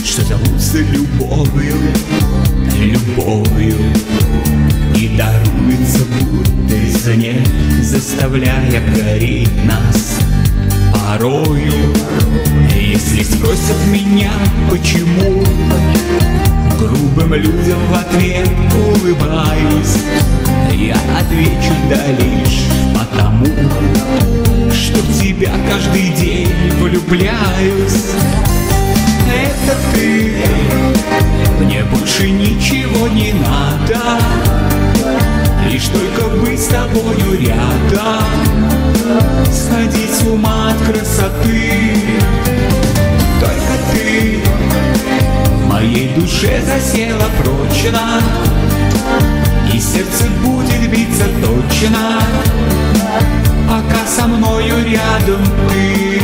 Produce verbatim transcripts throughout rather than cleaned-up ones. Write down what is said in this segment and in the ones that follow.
что зовутся любовью, любовью, и даруется будто извне, заставляя гореть нас порою. Если спросят меня, почему, грубым людям в ответ улыбаюсь, я отвечу: да лишь потому, что в тебя каждый день влюбляюсь. Это ты, мне больше ничего не надо, лишь только быть с тобою рядом, сходить с ума от красоты. Только ты в моей душе засела прочно, и сердце будет биться точно, пока со мною рядом ты.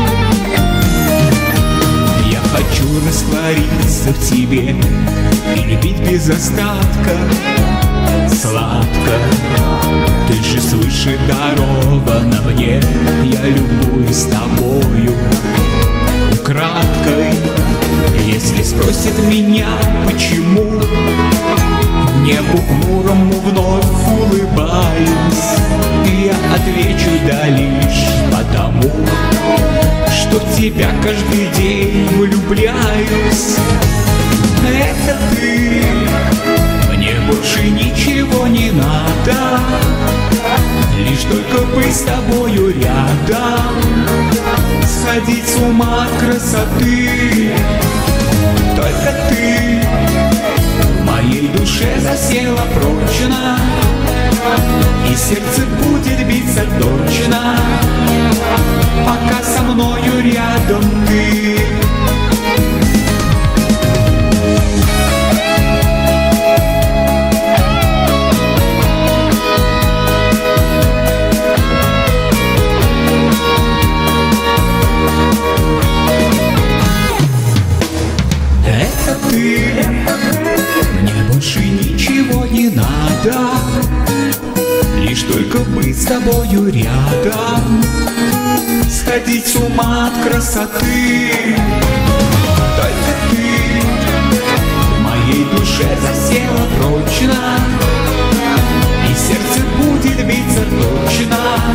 Я хочу раствориться в тебе и любить без остатка, сладко. Ты же свыше дарована мне, я любуюсь тобою украдкой. Если спросят меня, почему, небу хмурому вновь улыбаюсь, я отвечу: да лишь потому, что в тебя каждый день влюбляюсь. Это ты, мне больше ничего не надо, лишь только быть с тобою рядом, сходить с ума от красоты. Только ты в моей душе засела прочно, и сердце будет биться точно, пока со мною рядом ты. Это ты, мне больше ничего не надо, лишь только быть с тобою рядом, сходить с ума от красоты. Только ты в моей душе засела прочно, и сердце будет биться точно,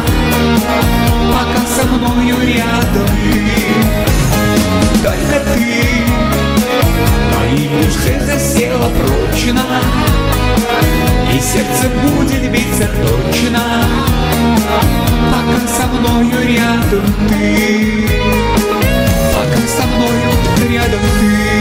пока со мною рядом ты. Только ты в моей душе засела прочно, и сердце будет биться точно, пока со мною рядом ты, пока со мною рядом ты.